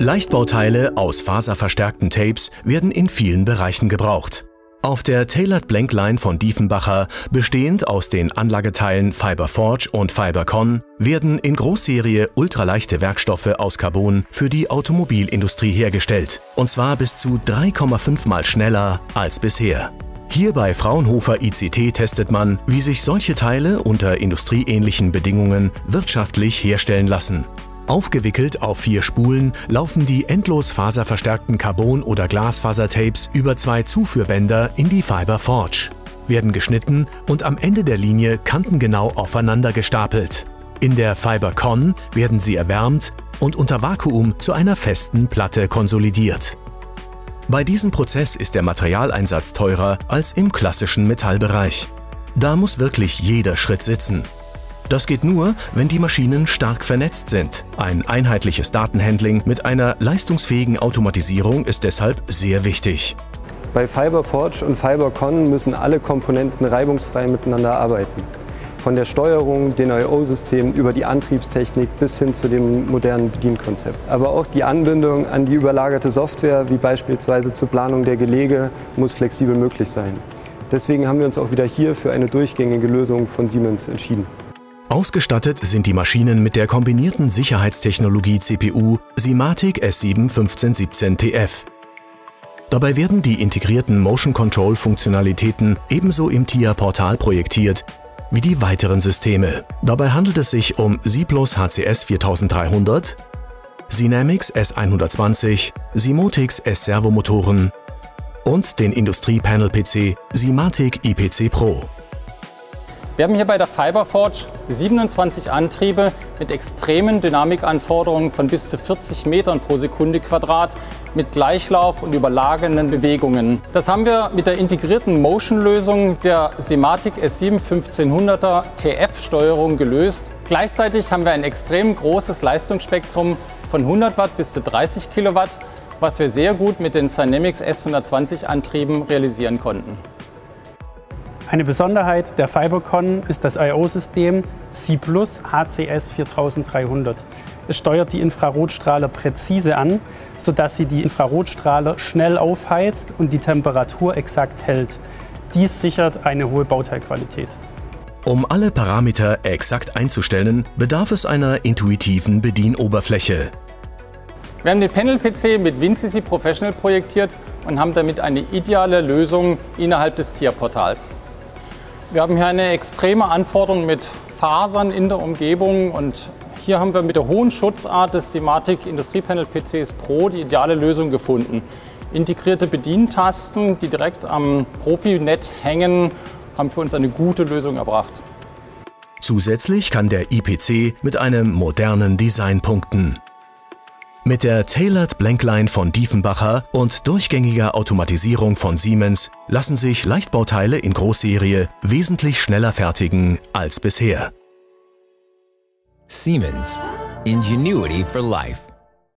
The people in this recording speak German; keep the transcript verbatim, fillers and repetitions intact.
Leichtbauteile aus faserverstärkten Tapes werden in vielen Bereichen gebraucht. Auf der Tailored Blank Line von Diefenbacher, bestehend aus den Anlageteilen FiberForge und FiberCon, werden in Großserie ultraleichte Werkstoffe aus Carbon für die Automobilindustrie hergestellt, und zwar bis zu drei Komma fünf Mal schneller als bisher. Hier bei Fraunhofer I C T testet man, wie sich solche Teile unter industrieähnlichen Bedingungen wirtschaftlich herstellen lassen. Aufgewickelt auf vier Spulen laufen die endlos faserverstärkten Carbon- oder Glasfasertapes über zwei Zuführbänder in die FiberForge, werden geschnitten und am Ende der Linie kantengenau aufeinander gestapelt. In der FiberCon werden sie erwärmt und unter Vakuum zu einer festen Platte konsolidiert. Bei diesem Prozess ist der Materialeinsatz teurer als im klassischen Metallbereich. Da muss wirklich jeder Schritt sitzen. Das geht nur, wenn die Maschinen stark vernetzt sind. Ein einheitliches Datenhandling mit einer leistungsfähigen Automatisierung ist deshalb sehr wichtig. Bei FiberForge und FiberCon müssen alle Komponenten reibungsfrei miteinander arbeiten. Von der Steuerung, den I O-Systemen über die Antriebstechnik bis hin zu dem modernen Bedienkonzept. Aber auch die Anbindung an die überlagerte Software, wie beispielsweise zur Planung der Gelege, muss flexibel möglich sein. Deswegen haben wir uns auch wieder hier für eine durchgängige Lösung von Siemens entschieden. Ausgestattet sind die Maschinen mit der kombinierten Sicherheitstechnologie C P U Simatic S sieben fünfzehn siebzehn T F. Dabei werden die integrierten Motion Control Funktionalitäten ebenso im T I A-Portal projektiert wie die weiteren Systeme. Dabei handelt es sich um Siplus H C S viertausenddreihundert, Sinamics S hundertzwanzig, Simotics S-Servomotoren und den Industrie-Panel-P C Simatic I P C Pro. Wir haben hier bei der FiberForge siebenundzwanzig Antriebe mit extremen Dynamikanforderungen von bis zu vierzig Metern pro Sekunde Quadrat mit Gleichlauf und überlagernden Bewegungen. Das haben wir mit der integrierten Motion-Lösung der Simatic S sieben fünfzehnhunderter T F-Steuerung gelöst. Gleichzeitig haben wir ein extrem großes Leistungsspektrum von hundert Watt bis zu dreißig Kilowatt, was wir sehr gut mit den Sinamics S hundertzwanzig Antrieben realisieren konnten. Eine Besonderheit der FiberCon ist das I O-System Siplus H C S viertausenddreihundert. Es steuert die Infrarotstrahler präzise an, sodass sie die Infrarotstrahler schnell aufheizt und die Temperatur exakt hält. Dies sichert eine hohe Bauteilqualität. Um alle Parameter exakt einzustellen, bedarf es einer intuitiven Bedienoberfläche. Wir haben den Panel-P C mit WinCC Professional projektiert und haben damit eine ideale Lösung innerhalb des T I A-Portals. Wir haben hier eine extreme Anforderung mit Fasern in der Umgebung und hier haben wir mit der hohen Schutzart des Simatic Industriepanel P Cs Pro die ideale Lösung gefunden. Integrierte Bedientasten, die direkt am Profinet hängen, haben für uns eine gute Lösung erbracht. Zusätzlich kann der I P C mit einem modernen Design punkten. Mit der Tailored Blank Line von Diefenbacher und durchgängiger Automatisierung von Siemens lassen sich Leichtbauteile in Großserie wesentlich schneller fertigen als bisher. Siemens. Ingenuity for life.